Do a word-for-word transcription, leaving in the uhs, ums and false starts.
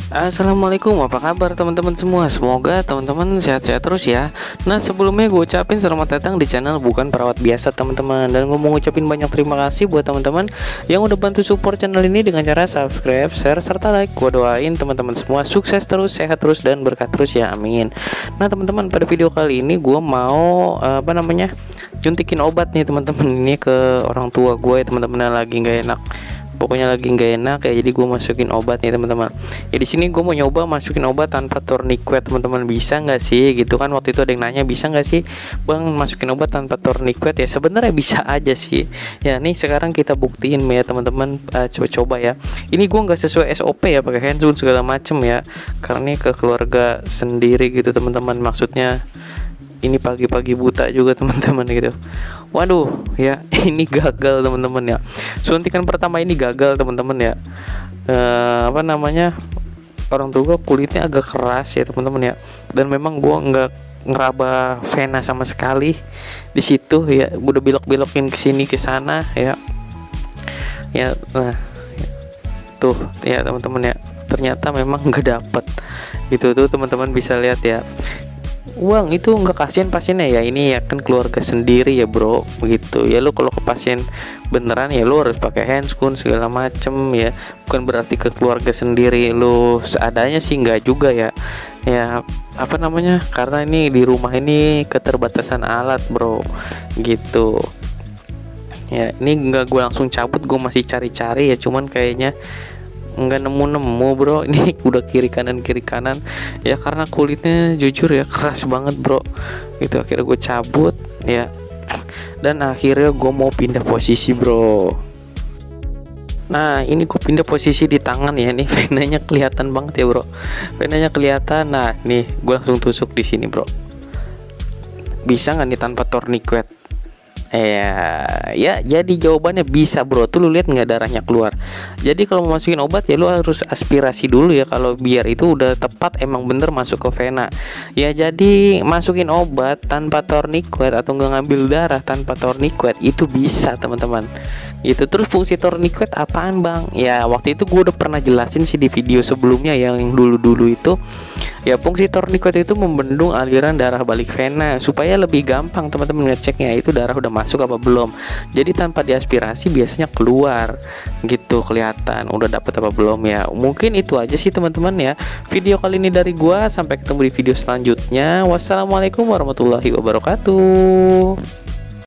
Assalamualaikum, apa kabar teman-teman semua? Semoga teman-teman sehat-sehat terus ya. Nah, sebelumnya gue ucapin selamat datang di channel Bukan Perawat Biasa teman-teman. Dan gue mau ngucapin banyak terima kasih buat teman-teman yang udah bantu support channel ini dengan cara subscribe, share, serta like. Gue doain teman-teman semua sukses terus, sehat terus, dan berkah terus ya, amin. Nah teman-teman, pada video kali ini gue mau uh, apa namanya nyuntikin obat nih teman-teman, ini ke orang tua gue ya teman-teman, yang lagi nggak enak. Pokoknya lagi nggak enak ya, jadi gue masukin obat nih teman-teman. Ya di sini gue mau nyoba masukin obat tanpa tourniquet teman-teman, bisa nggak sih gitu kan? Waktu itu ada yang nanya, bisa nggak sih bang masukin obat tanpa tourniquet? Ya sebenarnya bisa aja sih. Ya nih sekarang kita buktiin ya teman-teman, uh, coba-coba ya. Ini gue nggak sesuai S O P ya, pakai handscoon segala macem ya, karena ini ke keluarga sendiri gitu teman-teman. Maksudnya ini pagi-pagi buta juga teman-teman gitu. Waduh ya, ini gagal teman-teman ya. Suntikan pertama ini gagal teman-teman ya. E, apa namanya, orang tua kulitnya agak keras ya teman-teman ya. Dan memang gua nggak ngeraba vena sama sekali di situ ya. Gua udah belok-belokin ke sini ke sana ya. Ya nah tuh ya teman-teman ya. Ternyata memang nggak dapet gitu tuh teman-teman, bisa lihat ya. Uang itu nggak kasihan pasiennya ya, ini ya kan keluarga sendiri ya bro, begitu ya. Lu kalau ke pasien beneran ya lu harus pakai handscoon segala macem ya, bukan berarti ke keluarga sendiri lu seadanya sih, nggak juga ya. Ya apa namanya, karena ini di rumah ini keterbatasan alat bro, gitu ya. Ini nggak gue langsung cabut, gue masih cari-cari ya, cuman kayaknya nggak nemu-nemu bro. Ini udah kiri kanan kiri kanan ya, karena kulitnya jujur ya keras banget bro gitu. Akhirnya gue cabut ya, dan akhirnya gue mau pindah posisi bro. Nah ini gue pindah posisi di tangan ya, nih venanya kelihatan banget ya bro, venanya kelihatan. Nah nih gue langsung tusuk di sini bro. Bisa nggak nih tanpa tourniquet? Ya, ya jadi jawabannya bisa bro. Tuh lu lihat nggak darahnya keluar. Jadi kalau mau masukin obat ya lu harus aspirasi dulu ya, kalau biar itu udah tepat emang bener masuk ke vena. Ya jadi masukin obat tanpa tourniquet atau nggak ngambil darah tanpa tourniquet itu bisa teman-teman. Itu terus fungsi tourniquet apaan bang? Ya waktu itu gue udah pernah jelasin sih di video sebelumnya yang dulu-dulu itu. Ya fungsi tourniquet itu membendung aliran darah balik vena supaya lebih gampang teman-teman ngeceknya itu darah udah masuk apa belum. Jadi tanpa diaspirasi biasanya keluar gitu, kelihatan udah dapet apa belum ya. Mungkin itu aja sih teman-teman ya video kali ini dari gua. Sampai ketemu di video selanjutnya. Wassalamualaikum warahmatullahi wabarakatuh.